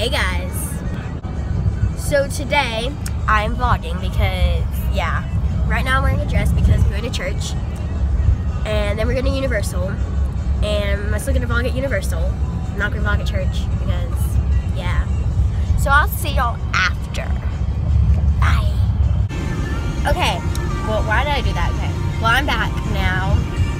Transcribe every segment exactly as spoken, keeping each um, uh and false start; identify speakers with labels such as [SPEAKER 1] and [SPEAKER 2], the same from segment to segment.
[SPEAKER 1] Hey guys, so today I'm vlogging because, yeah, right now I'm wearing a dress because we're going to church, and then we're going to Universal, and I'm still going to vlog at Universal. I'm not going to vlog at church because, yeah. So I'll see y'all after. Bye. Okay, well, why did I do that? Okay, well, I'm back now,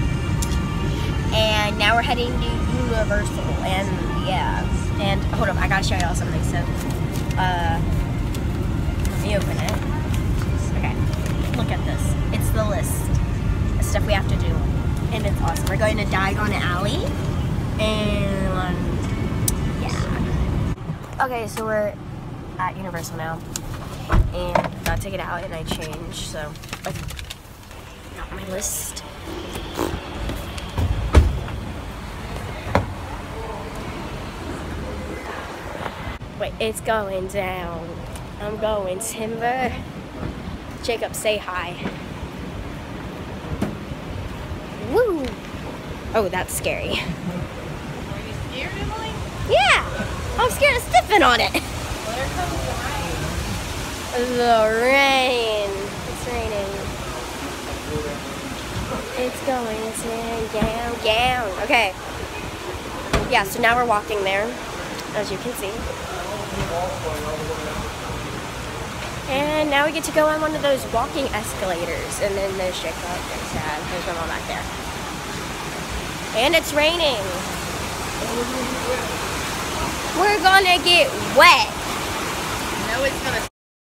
[SPEAKER 1] and now we're heading to Universal, and yeah. And hold up, I gotta show y'all something. So, uh, let me open it. Okay, look at this. It's the list of stuff we have to do, and it's awesome. We're going to Diagon Alley, and yeah. Okay, so we're at Universal now, and got to get out, and I changed. So, like, got my list. Wait, it's going down. I'm going timber. Jacob, say hi. Woo! Oh, that's scary.
[SPEAKER 2] Are you scared, Emily?
[SPEAKER 1] Yeah! I'm scared of stepping on it.
[SPEAKER 2] Well, there comes the rain.
[SPEAKER 1] The rain. It's raining. It's going down, down. Okay. Yeah, so now we're walking there, as you can see. And now we get to go on one of those walking escalators. And then there's Jacob. There's Dad. There's my mom back there. And it's raining. We're gonna get wet.
[SPEAKER 2] No, it's gonna.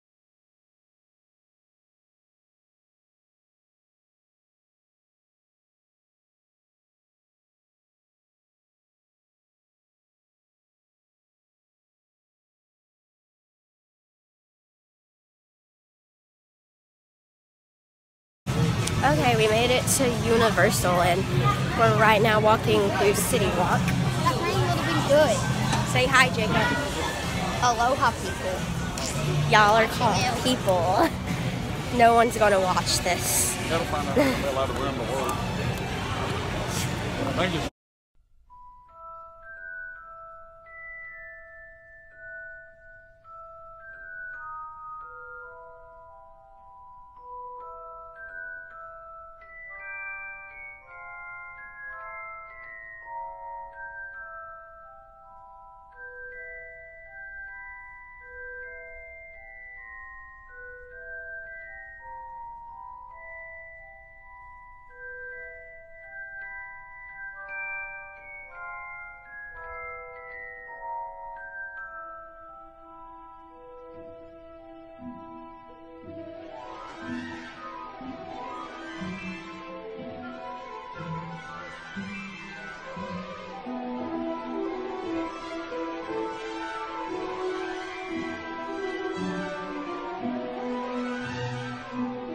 [SPEAKER 1] Okay, we made it to Universal, and we're right now walking through City Walk.
[SPEAKER 3] That rain would have been good.
[SPEAKER 1] Say hi, Jacob.
[SPEAKER 3] Aloha, people.
[SPEAKER 1] Y'all are called people. No one's gonna watch this.
[SPEAKER 4] You gotta find out if they're allowed to run the world. Thank you.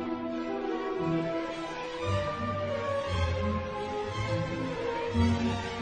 [SPEAKER 4] Thank you.